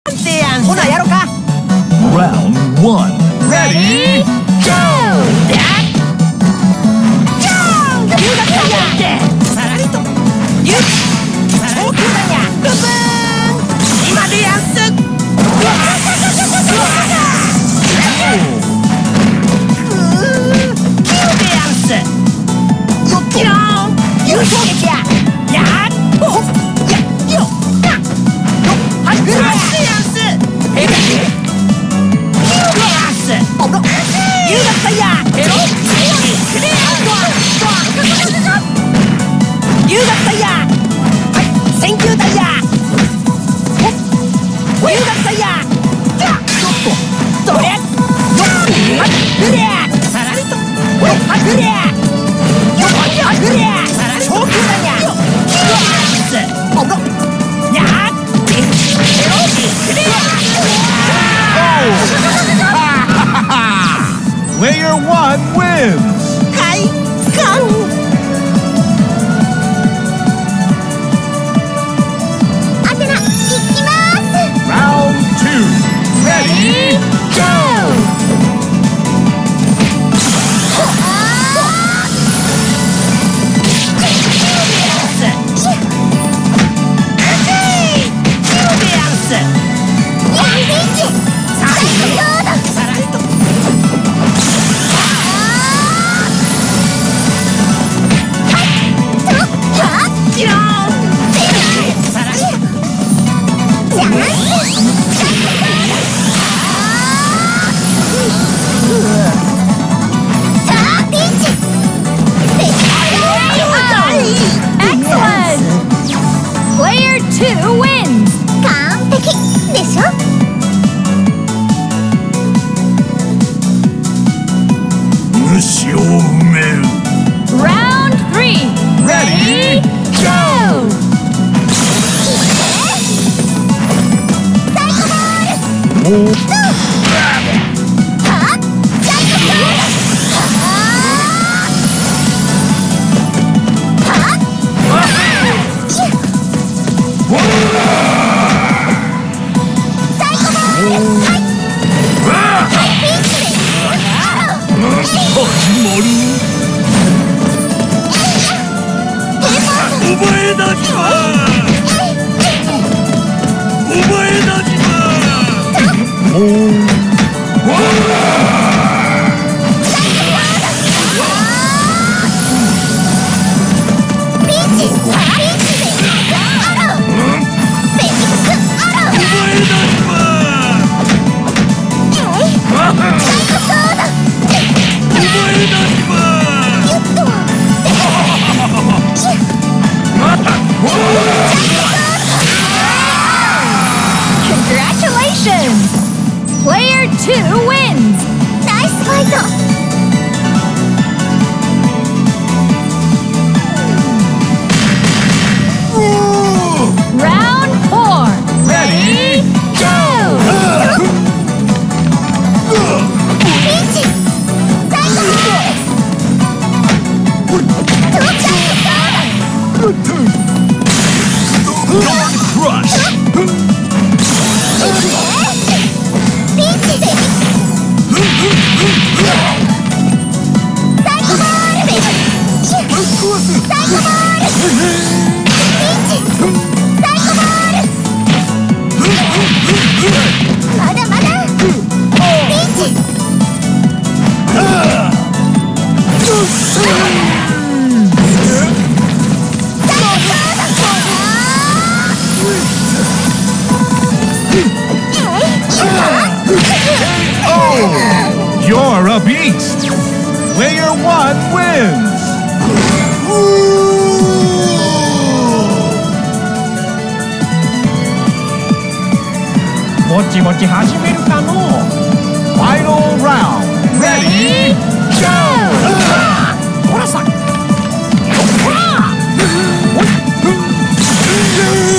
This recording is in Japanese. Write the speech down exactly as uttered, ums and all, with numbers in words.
提案ほなやろか。 Round one. Ready? Go! 留学祭やさらりとゆっ長距離やブブーン今でやんす。うわキューでやんす。よっと優勝劇ややっおやよっなよっはっでやんす。えらいキューでやんす。おろ留学祭やえろ留学祭やはい選球隊や留学祭やちょっとどれよっはっふれさらりとよっはっふれよっはっふれさらりと長球団やよっおろやっえろふれ Player one wins. 快感。アテナ、行きます。 Round two. Ready? Go! Excellent! Player two wins! 完璧でしょ。 虫を埋める。 Round three! Ready? Go! おー。 Congratulations! Player two wins! ナイスファイト。 Round four! Ready? Go! ピンチ最後まで到着そうだ。 Crush. ピンチで最後まで最後までピンチ最後までまだまだピンチ You're a beast. Player one wins. ぼちぼち始めるかの。 Final round. Ready? Go! ほらさ。